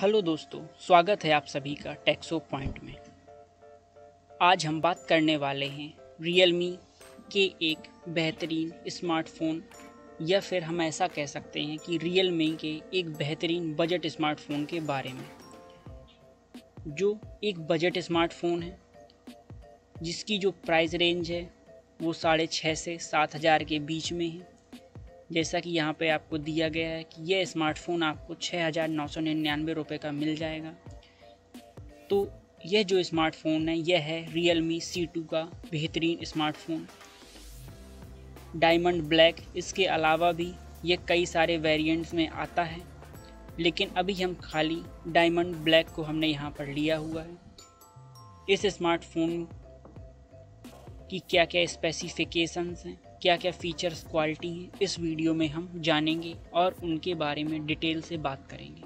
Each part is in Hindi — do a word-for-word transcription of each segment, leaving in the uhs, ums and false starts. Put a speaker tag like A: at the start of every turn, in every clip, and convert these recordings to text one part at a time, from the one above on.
A: हेलो दोस्तों, स्वागत है आप सभी का टेक्सो पॉइंट में। आज हम बात करने वाले हैं रियलमी के एक बेहतरीन स्मार्टफोन, या फिर हम ऐसा कह सकते हैं कि रियलमी के एक बेहतरीन बजट स्मार्टफोन के बारे में, जो एक बजट स्मार्टफोन है जिसकी जो प्राइस रेंज है वो साढ़े छः से सात हज़ार के बीच में है। जैसा कि यहाँ पे आपको दिया गया है कि यह स्मार्टफोन आपको छः हज़ार नौ सौ निन्यानवे रुपये का मिल जाएगा। तो यह जो स्मार्टफोन है यह है रियलमी सी टू का बेहतरीन स्मार्टफोन, डायमंड ब्लैक। इसके अलावा भी यह कई सारे वेरिएंट्स में आता है, लेकिन अभी हम खाली डायमंड ब्लैक को हमने यहाँ पर लिया हुआ है। इस स्मार्टफोन की क्या क्या स्पेसिफिकेशंस हैं, क्या क्या फीचर्स क्वालिटी है, इस वीडियो में हम जानेंगे और उनके बारे में डिटेल से बात करेंगे।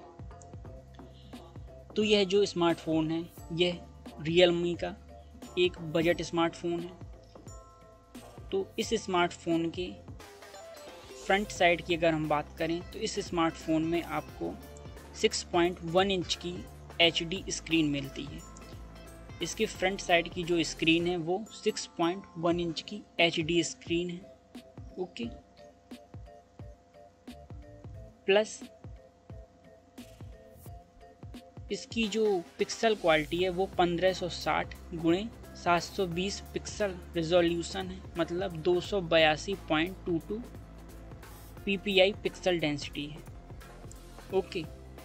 A: तो यह जो स्मार्टफोन है यह रियलमी का एक बजट स्मार्टफोन है। तो इस स्मार्टफोन के फ्रंट साइड की अगर हम बात करें तो इस स्मार्टफोन में आपको सिक्स पॉइंट वन इंच की एच डी स्क्रीन मिलती है। इसके फ्रंट साइड की जो स्क्रीन है वो सिक्स पॉइंट वन इंच की एच डी स्क्रीन है। ओके, प्लस इसकी जो पिक्सल क्वालिटी है वो पंद्रह सौ साठ गुणे सात सौ बीस पिक्सल रिजोल्यूशन है, मतलब दो सौ बयासी point two two P P I pixel density है। ओके,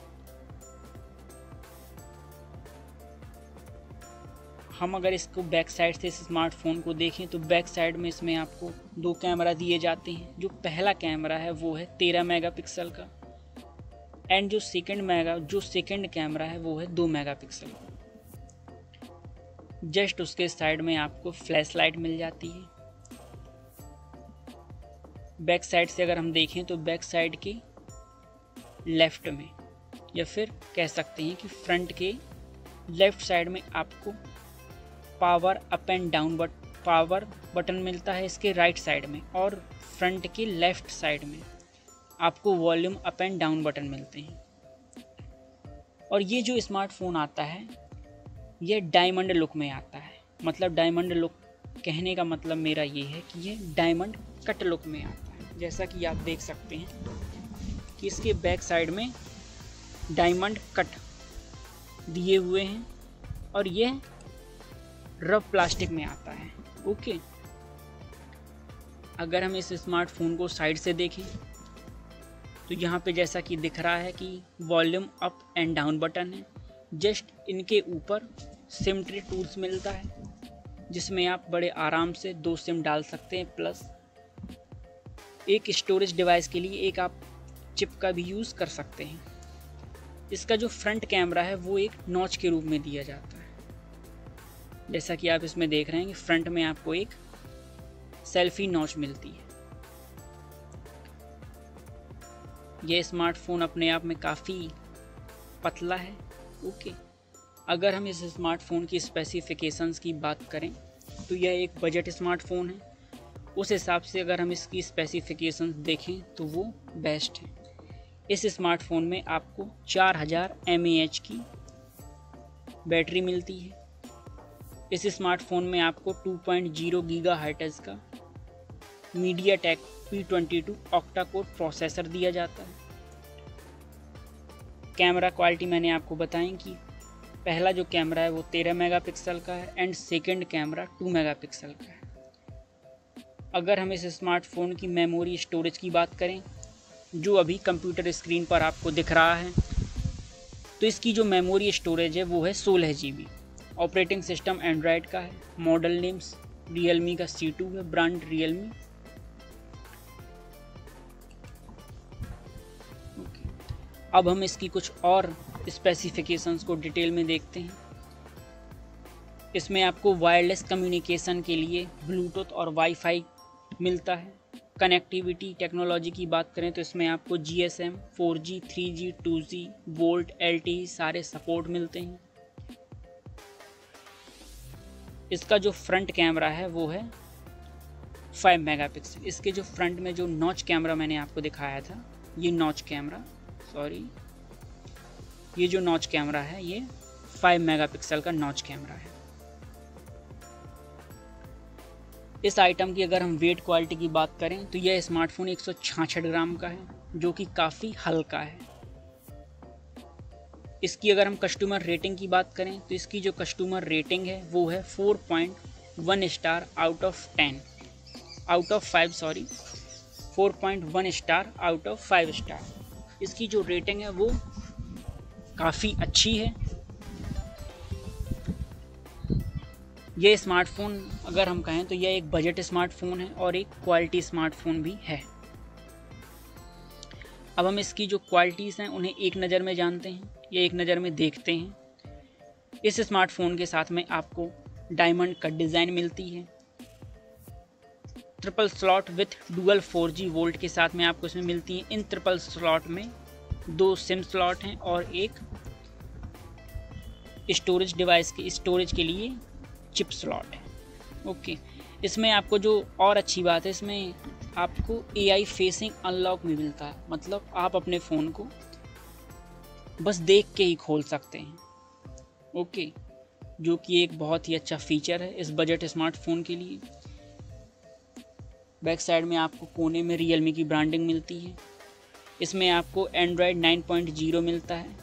A: हम अगर इसको बैक साइड से इस स्मार्टफोन को देखें तो बैक साइड में इसमें आपको दो कैमरा दिए जाते हैं। जो पहला कैमरा है वो है तेरह मेगापिक्सल का, एंड जो सेकंड मेगा जो सेकंड कैमरा है वो है दो मेगापिक्सल का। जस्ट उसके साइड में आपको फ्लैश लाइट मिल जाती है। बैक साइड से अगर हम देखें तो बैक साइड के लेफ्ट में, या फिर कह सकते हैं कि फ्रंट के लेफ्ट साइड में आपको power up and down but power button मिलता है इसके राइट साइड में, और फ्रंट के लेफ्ट साइड में आपको volume up and down button मिलते हैं। और ये जो स्मार्टफोन आता है ये डायमंड लुक में आता है। मतलब डायमंड लुक कहने का मतलब मेरा ये है कि ये डायमंड कट लुक में आता है। जैसा कि आप देख सकते हैं कि इसके बैक साइड में डायमंड कट दिए हुए हैं, और ये रफ प्लास्टिक में आता है। ओके, अगर हम इस स्मार्टफोन को साइड से देखें तो यहाँ पे जैसा कि दिख रहा है कि volume up and down button है। जस्ट इनके ऊपर सिम ट्री टूल्स मिलता है, जिसमें आप बड़े आराम से दो सिम डाल सकते हैं, प्लस एक स्टोरेज डिवाइस के लिए एक आप चिप का भी यूज़ कर सकते हैं। इसका जो फ्रंट कैमरा है वो एक नॉच के रूप में दिया जाता है। जैसा कि आप इसमें देख रहे हैं कि फ्रंट में आपको एक सेल्फी नॉच मिलती है। यह स्मार्टफोन अपने आप में काफ़ी पतला है। ओके, अगर हम इस स्मार्टफोन की स्पेसिफिकेशंस की बात करें तो यह एक बजट स्मार्टफोन है। उस हिसाब से अगर हम इसकी स्पेसिफिकेशंस देखें तो वो बेस्ट है। इस स्मार्टफोन में आपको चार हज़ार एम ए एच की बैटरी मिलती है। इस स्मार्टफोन में आपको टू पॉइंट ज़ीरो गीगाहर्ट्ज़ का MediaTek P twenty two octa core processor दिया जाता है। कैमरा क्वालिटी मैंने आपको बताई कि पहला जो कैमरा है वो तेरह मेगापिक्सल का है, and second camera two megapixel का है। अगर हम इस स्मार्टफोन की मेमोरी स्टोरेज की बात करें, जो अभी कंप्यूटर स्क्रीन पर आपको दिख रहा है, तो इसकी जो मेमोरी स्टोरेज है वो है सोलह G B. Operating system Android का है। मॉडल नेम्स रियलमी का सी टू है, ब्रांड रियलमी। ओके, अब हम इसकी कुछ और स्पेसिफिकेशंस को डिटेल में देखते हैं। इसमें आपको वायरलेस कम्युनिकेशन के लिए ब्लूटूथ और वाईफाई मिलता है। कनेक्टिविटी टेक्नोलॉजी की बात करें तो इसमें आपको G S M, four G, three G, two G, VoLTE, L T E सारे सपोर्ट मिलते हैं। इसका जो फ्रंट कैमरा है वो है फाइव मेगापिक्सल। इसके जो फ्रंट में जो नॉच कैमरा मैंने आपको दिखाया था, ये नॉच कैमरा, सॉरी ये जो नॉच कैमरा है ये फाइव मेगापिक्सल का नॉच कैमरा है। इस आइटम की अगर हम वेट क्वालिटी की बात करें तो यह स्मार्टफोन एक सौ छियासठ ग्राम का है, जो कि काफ़ी हल्का है। इसकी अगर हम कस्टमर रेटिंग की बात करें तो इसकी जो कस्टमर रेटिंग है वो है four point one star out of ten out of five sorry four point one star out of five star. इसकी जो रेटिंग है वो काफ़ी अच्छी है। ये स्मार्टफोन अगर हम कहें तो यह एक बजट स्मार्टफोन है और एक क्वालिटी स्मार्टफोन भी है। अब हम इसकी जो क्वालिटीज़ हैं उन्हें एक नज़र में जानते हैं या एक नज़र में देखते हैं। इस स्मार्टफोन के साथ में आपको डायमंड कट डिज़ाइन मिलती है। Triple slot with dual four G VoLTE के साथ में आपको इसमें मिलती हैं। इन ट्रिपल स्लॉट में दो सिम स्लॉट हैं और एक स्टोरेज डिवाइस के स्टोरेज के लिए चिप स्लॉट है। ओके, इसमें आपको जो और अच्छी बात है, इसमें आपको ए आई फेसिंग अनलॉक भी मिलता है। मतलब आप अपने फ़ोन को बस देख के ही खोल सकते हैं। ओके, जो कि एक बहुत ही अच्छा फीचर है इस बजट स्मार्टफोन के लिए। बैक साइड में आपको कोने में रियलमी की ब्रांडिंग मिलती है। इसमें आपको एंड्रॉयड नाइन पॉइंट ज़ीरो मिलता है।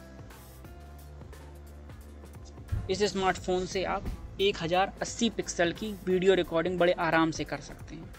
A: इस स्मार्टफोन से आप एक हज़ार अस्सी पिक्सल की वीडियो रिकॉर्डिंग बड़े आराम से कर सकते हैं।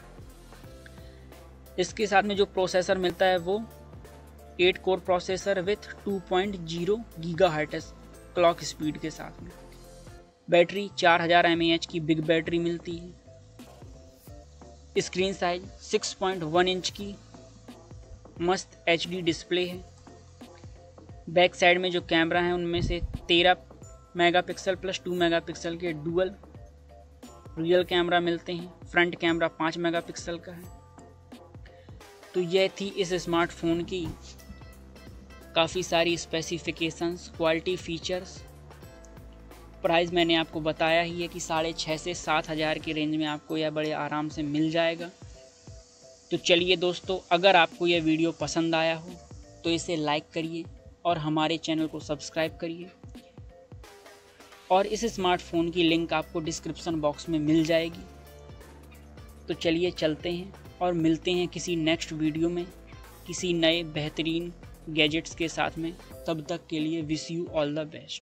A: इसके साथ में जो प्रोसेसर मिलता है वो eight core processor with two point zero gigahertz clock speed के साथ में। बैटरी चार हज़ार एम ए एच की बिग बैटरी मिलती है। Screen size six point one inch की मस्त एच डी डिस्प्ले है। बैक साइड में जो कैमरा है उनमें से तेरह मेगापिक्सल प्लस टू मेगापिक्सल के डुअल रियल कैमरा मिलते हैं। फ्रंट कैमरा पाँच मेगापिक्सल का है। तो यह थी इस स्मार्टफोन की काफ़ी सारी स्पेसिफिकेशंस, क्वालिटी, फीचर्स। प्राइस मैंने आपको बताया ही है कि साढ़े छः से सात हज़ार की रेंज में आपको यह बड़े आराम से मिल जाएगा। तो चलिए दोस्तों, अगर आपको यह वीडियो पसंद आया हो तो इसे लाइक करिए और हमारे चैनल को सब्सक्राइब करिए। और इस स्मार्टफोन की लिंक आपको डिस्क्रिप्शन बॉक्स में मिल जाएगी। तो चलिए चलते हैं और मिलते हैं किसी नेक्स्ट वीडियो में किसी नए बेहतरीन गैजेट्स के साथ में। तब तक के लिए wish you all the best.